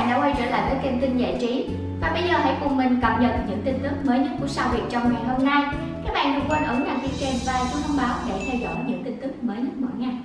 bạn đã quay trở lại với kênh tin giải trí. Và bây giờ hãy cùng mình cập nhật những tin tức mới nhất của Sao Việt trong ngày hôm nay. Các bạn đừng quên ấn đăng ký kênh và chuông thông báo để theo dõi những tin tức mới nhất mỗi ngày.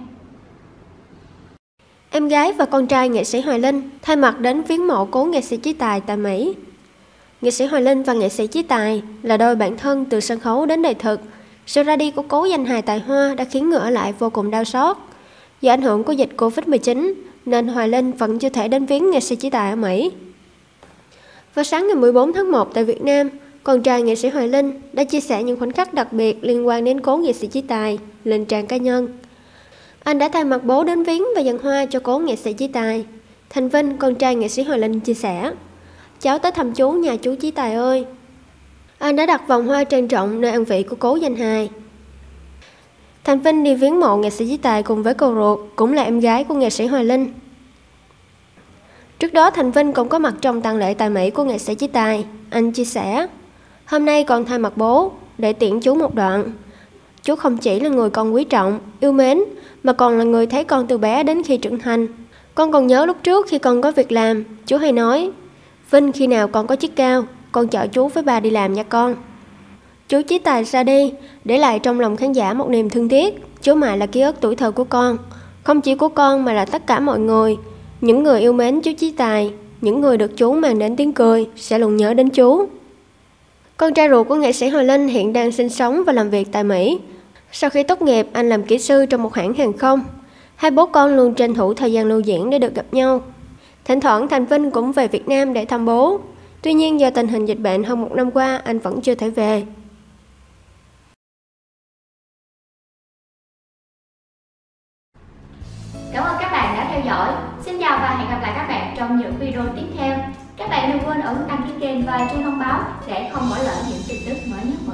Em gái và con trai nghệ sĩ Hoài Linh thay mặt đến viếng mộ cố nghệ sĩ Chí Tài tại Mỹ. Nghệ sĩ Hoài Linh và nghệ sĩ Chí Tài là đôi bạn thân từ sân khấu đến đời thực. Sự ra đi của cố danh hài tài hoa đã khiến người ở lại vô cùng đau xót. Do ảnh hưởng của dịch Covid-19 nên Hoài Linh vẫn chưa thể đến viếng nghệ sĩ Chí Tài ở Mỹ. Vào sáng ngày 14 tháng 1 tại Việt Nam, con trai nghệ sĩ Hoài Linh đã chia sẻ những khoảnh khắc đặc biệt liên quan đến cố nghệ sĩ Chí Tài lên trang cá nhân. Anh đã thay mặt bố đến viếng và dâng hoa cho cố nghệ sĩ Chí Tài. Thành Vinh, con trai nghệ sĩ Hoài Linh chia sẻ: "Cháu tới thăm chú nhà chú Chí Tài ơi." Anh đã đặt vòng hoa trang trọng nơi an vị của cố danh hài. Thành Vinh đi viếng mộ nghệ sĩ Chí Tài cùng với cô ruột, cũng là em gái của nghệ sĩ Hoài Linh. Trước đó, Thành Vinh cũng có mặt trong tang lễ tại Mỹ của nghệ sĩ Chí Tài. Anh chia sẻ: "Hôm nay con thay mặt bố để tiễn chú một đoạn. Chú không chỉ là người con quý trọng, yêu mến, mà còn là người thấy con từ bé đến khi trưởng thành. Con còn nhớ lúc trước khi con có việc làm, chú hay nói: Vinh, khi nào con có chức cao, con chở chú với ba đi làm nha con." Chú Chí Tài ra đi, để lại trong lòng khán giả một niềm thương tiếc. Chú mãi là ký ức tuổi thơ của con. Không chỉ của con mà là tất cả mọi người. Những người yêu mến chú Chí Tài, những người được chú mang đến tiếng cười, sẽ luôn nhớ đến chú. Con trai ruột của nghệ sĩ Hoài Linh hiện đang sinh sống và làm việc tại Mỹ. Sau khi tốt nghiệp, anh làm kỹ sư trong một hãng hàng không. Hai bố con luôn tranh thủ thời gian lưu diễn để được gặp nhau. Thỉnh thoảng Thành Vinh cũng về Việt Nam để thăm bố. Tuy nhiên do tình hình dịch bệnh hơn 1 năm qua, anh vẫn chưa thể về. Cảm ơn các bạn đã theo dõi. Xin chào và hẹn gặp lại các bạn trong những video tiếp theo. Các bạn đừng quên ấn đăng ký kênh và chuông thông báo để không bỏ lỡ những tin tức mới nhất.